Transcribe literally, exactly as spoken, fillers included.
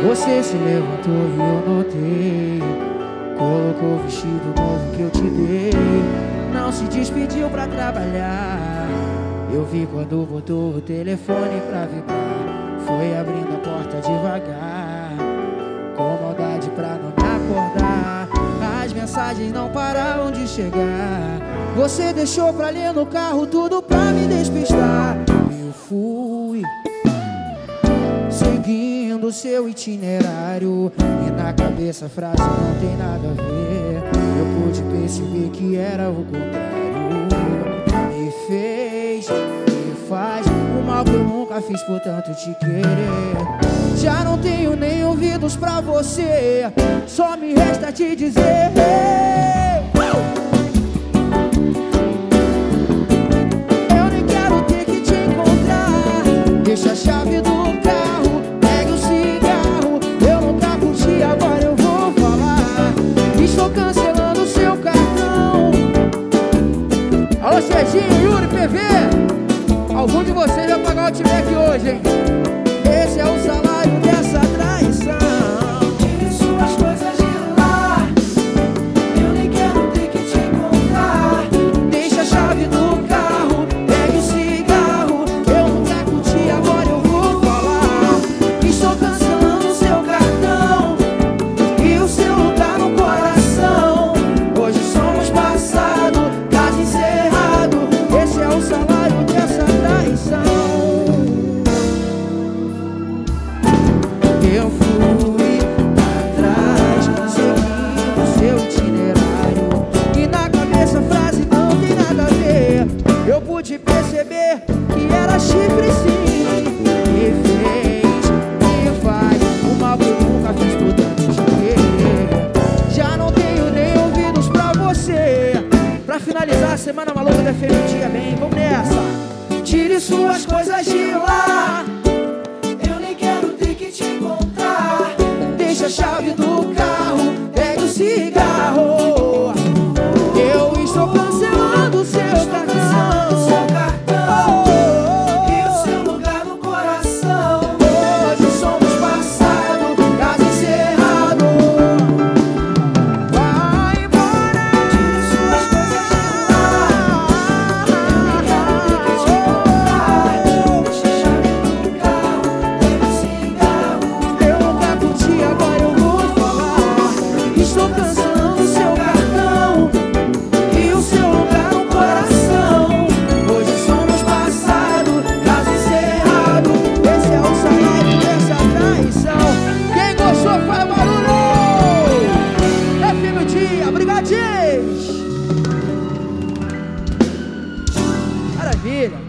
Você se levantou e eu notei, colocou o vestido novo que eu te dei. Não se despediu pra trabalhar. Eu vi quando botou o telefone pra vibrar. Foi abrindo a porta devagar, com maldade pra não me acordar. As mensagens não paravam de chegar. Você deixou pra ler no carro tudo pra me despistar. Eu fui seguindo o seu itinerário, e na cabeça a frase não tem nada a ver. Eu pude perceber que era o contrário. Me fez, me faz o mal que eu nunca fiz por tanto te querer. Já não tenho nem ouvidos pra você, só me resta te dizer: eu nem quero ter que te encontrar. Deixa a chave do carro, pegue o cigarro. Eu nunca curti, agora eu vou falar. Estou cancelando o seu cartão. Alô, Serginho, Yuri, P V, algum de vocês vai pagar o outback hoje, hein? Esse é o salário dessa traição. Tire suas coisas de lá, eu nem quero ter que te encontrar. Deixa a chave do carro, pegue o cigarro. Eu nunca curti, agora eu vou falar. Estou cancelando o seu cartão e o seu lugar no coração. Hoje somos passado, caso encerrado. Esse é o salário dessa traição. Eu fui atrás, seguindo o seu itinerário, e na cabeça a frase não tem nada a ver. Eu pude perceber que era chifre sim. Me fez, me faz o mal que eu nunca fiz por tanto te querer. Já não tenho nem ouvidos pra você. Pra finalizar a semana maluca da F M Dia bem, vamos nessa. Tire suas coisas de lá, eu nem quero ter que te encontrar. Deixa a chave do carro, pegue o cigarro. Eu estou cancelando o seu Cancelando o seu cartão. cartão e o seu lugar no coração. Hoje somos passado, caso encerrado. Vai embora. Tire suas coisas de lá, eu nem quero ter que te encontrar. Deixa a chave do carro, pega o cigarro. Eu nunca curti, agora eu vou falar. Estou cancelando o seu cartão E o seu lugar no coração. Hoje somos passado, caso encerrado. Esse é o salário dessa traição. Quem gostou faz barulho. É fim do dia, brigadinhos. Maravilha.